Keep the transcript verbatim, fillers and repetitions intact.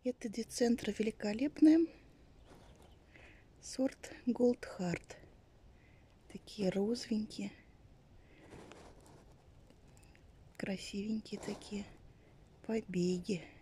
Это децентра великолепная. Сорт Gold Heart. Такие розовенькие. Красивенькие такие побеги.